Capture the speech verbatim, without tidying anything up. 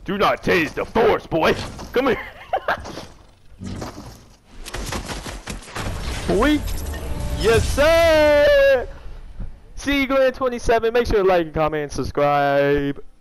Do not tase the force, boy. Come here. Boy. Yes, sir. See you, Glenn twenty-seven. Make sure to like, comment, and subscribe.